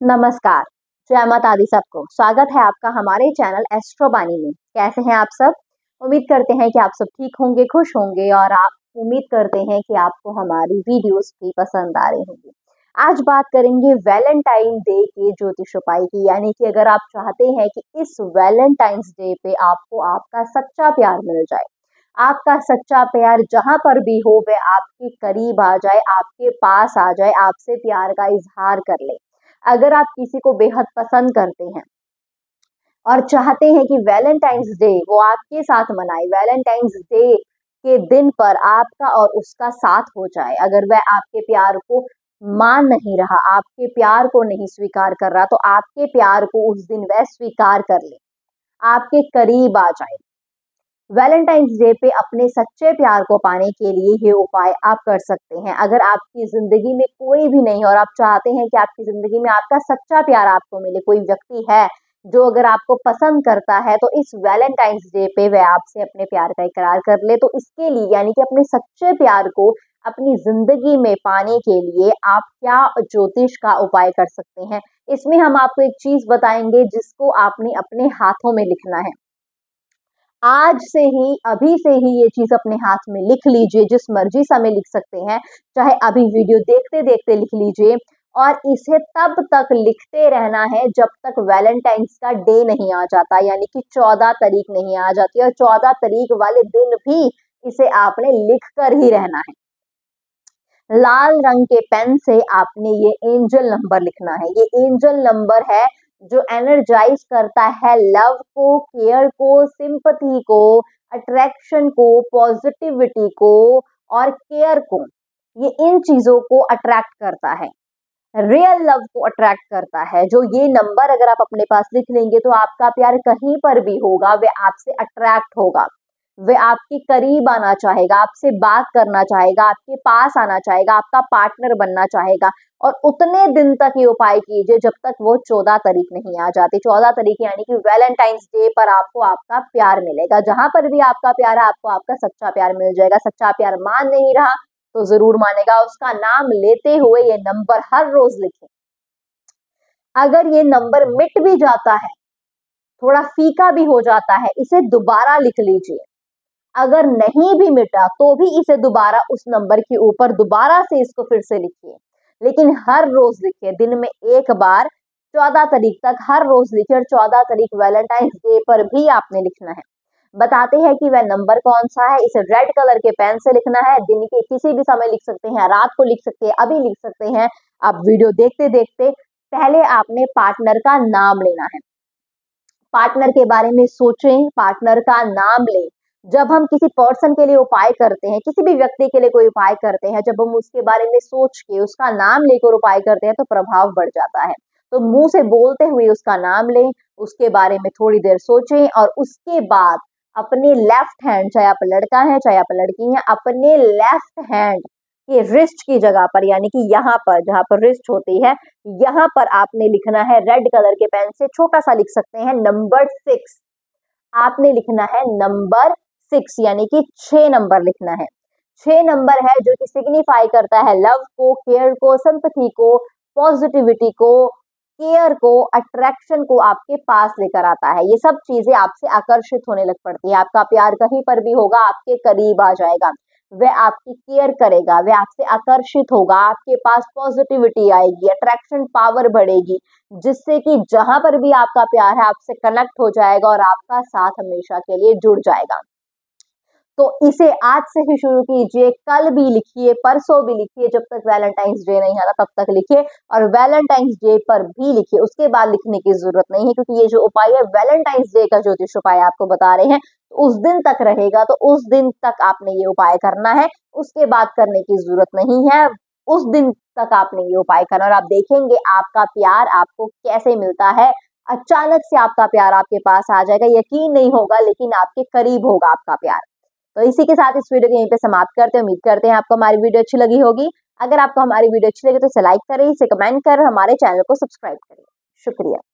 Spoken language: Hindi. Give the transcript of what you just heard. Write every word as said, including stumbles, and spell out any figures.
नमस्कार, जय माता दी सबको। स्वागत है आपका हमारे चैनल एस्ट्रोबानी में। कैसे हैं आप सब? उम्मीद करते हैं कि आप सब ठीक होंगे, खुश होंगे और आप उम्मीद करते हैं कि आपको हमारी वीडियोस भी पसंद आ रही होंगी। आज बात करेंगे वैलेंटाइन डे के ज्योतिष उपाय की, यानी कि अगर आप चाहते हैं कि इस वैलेंटाइंस डे पे आपको आपका सच्चा प्यार मिल जाए, आपका सच्चा प्यार जहां पर भी हो वह आपके करीब आ जाए, आपके पास आ जाए, आपसे प्यार का इजहार कर ले। अगर आप किसी को बेहद पसंद करते हैं और चाहते हैं कि वैलेंटाइंस डे वो आपके साथ मनाए, वैलेंटाइंस डे के दिन पर आपका और उसका साथ हो जाए, अगर वह आपके प्यार को मान नहीं रहा, आपके प्यार को नहीं स्वीकार कर रहा, तो आपके प्यार को उस दिन वह स्वीकार कर ले, आपके करीब आ जाए। वैलेंटाइंस डे पे अपने सच्चे प्यार को पाने के लिए ये उपाय आप कर सकते हैं। अगर आपकी जिंदगी में कोई भी नहीं और आप चाहते हैं कि आपकी जिंदगी में आपका सच्चा प्यार आपको मिले, कोई व्यक्ति है जो अगर आपको पसंद करता है, तो इस वैलेंटाइंस डे पे वह आपसे अपने प्यार का इकरार कर ले। तो इसके लिए यानी कि अपने सच्चे प्यार को अपनी जिंदगी में पाने के लिए आप क्या ज्योतिष का उपाय कर सकते हैं, इसमें हम आपको एक चीज बताएंगे जिसको आपने अपने हाथों में लिखना है। आज से ही, अभी से ही ये चीज अपने हाथ में लिख लीजिए, जिस मर्जी समय लिख सकते हैं, चाहे अभी वीडियो देखते देखते लिख लीजिए और इसे तब तक लिखते रहना है जब तक वैलेंटाइंस का डे नहीं आ जाता, यानी कि चौदह तारीख नहीं आ जाती। और चौदह तारीख वाले दिन भी इसे आपने लिख कर ही रहना है। लाल रंग के पेन से आपने ये एंजल नंबर लिखना है। ये एंजल नंबर है जो एनर्जाइज करता है लव को, केयर को, सिंपथी को, अट्रैक्शन को, पॉजिटिविटी को और केयर को। ये इन चीजों को अट्रैक्ट करता है, रियल लव को अट्रैक्ट करता है। जो ये नंबर अगर आप अपने पास लिख लेंगे तो आपका प्यार कहीं पर भी होगा वह आपसे अट्रैक्ट होगा, वह आपके करीब आना चाहेगा, आपसे बात करना चाहेगा, आपके पास आना चाहेगा, आपका पार्टनर बनना चाहेगा। और उतने दिन तक ये उपाय कीजिए जब तक वो चौदह तारीख नहीं आ जाती। चौदह तारीख यानी कि वैलेंटाइंस डे पर आपको आपका प्यार मिलेगा। जहां पर भी आपका प्यार है आपको आपका सच्चा प्यार मिल जाएगा। सच्चा प्यार मान नहीं रहा तो जरूर मानेगा। उसका नाम लेते हुए ये नंबर हर रोज लिखें। अगर ये नंबर मिट भी जाता है, थोड़ा फीका भी हो जाता है, इसे दोबारा लिख लीजिए। अगर नहीं भी मिटा तो भी इसे दोबारा उस नंबर के ऊपर दोबारा से इसको फिर से लिखिए, लेकिन हर रोज लिखिए, दिन में एक बार, चौदह तारीख तक हर रोज लिखिए। और चौदह तारीख वैलेंटाइंस डे पर भी आपने लिखना है। बताते हैं कि वह नंबर कौन सा है। इसे रेड कलर के पेन से लिखना है। दिन के किसी भी समय लिख सकते हैं, रात को लिख सकते हैं, अभी लिख सकते हैं। आप वीडियो देखते देखते पहले आपने पार्टनर का नाम लेना है, पार्टनर के बारे में सोचें, पार्टनर का नाम लें। जब हम किसी पर्सन के लिए उपाय करते हैं, किसी भी व्यक्ति के लिए कोई उपाय करते हैं, जब हम उसके बारे में सोच के उसका नाम लेकर उपाय करते हैं तो प्रभाव बढ़ जाता है। तो मुंह से बोलते हुए उसका नाम लें, उसके बारे में थोड़ी देर सोचें और उसके बाद अपने लेफ्ट हैंड, चाहे आप लड़का है चाहे आप लड़की हैं, अपने लेफ्ट हैंड के रिस्ट की जगह पर, यानी कि यहाँ पर जहाँ पर रिस्ट होती है, यहाँ पर आपने लिखना है रेड कलर के पेन से, छोटा सा लिख सकते हैं, नंबर सिक्स। आपने लिखना है नंबर सिक्स, यानी कि छह नंबर लिखना है। छह नंबर है जो कि सिग्निफाई करता है लव को, केयर को, सिंपैथी को, पॉजिटिविटी को, केयर को, अट्रैक्शन को आपके पास लेकर आता है। ये सब चीजें आपसे आकर्षित होने लग पड़ती है। आपका प्यार कहीं पर भी होगा आपके करीब आ जाएगा, वह आपकी केयर करेगा, वह आपसे आकर्षित होगा, आपके पास पॉजिटिविटी आएगी, अट्रैक्शन पावर बढ़ेगी, जिससे कि जहां पर भी आपका प्यार है आपसे कनेक्ट हो जाएगा और आपका साथ हमेशा के लिए जुड़ जाएगा। तो इसे आज से ही शुरू कीजिए, कल भी लिखिए, परसों भी लिखिए, जब तक वैलेंटाइंस डे नहीं आता तब तक लिखिए और वैलेंटाइंस डे पर भी लिखिए। उसके बाद लिखने की जरूरत नहीं है, क्योंकि ये जो उपाय है वैलेंटाइंस डे का ज्योतिष उपाय आपको बता रहे हैं, उस दिन तक रहेगा, तो उस दिन तक आपने ये उपाय करना है, उसके बाद करने की जरूरत नहीं है। उस दिन तक आपने ये उपाय करना और आप देखेंगे आपका प्यार आपको कैसे मिलता है। अचानक से आपका प्यार आपके पास आ जाएगा, यकीन नहीं होगा लेकिन आपके करीब होगा आपका प्यार। तो इसी के साथ इस वीडियो को यहीं पे समाप्त करते हैं। उम्मीद करते हैं आपको हमारी वीडियो अच्छी लगी होगी। अगर आपको हमारी वीडियो अच्छी लगी तो इसे लाइक करें, इसे कमेंट करें, हमारे चैनल को सब्सक्राइब करें। शुक्रिया।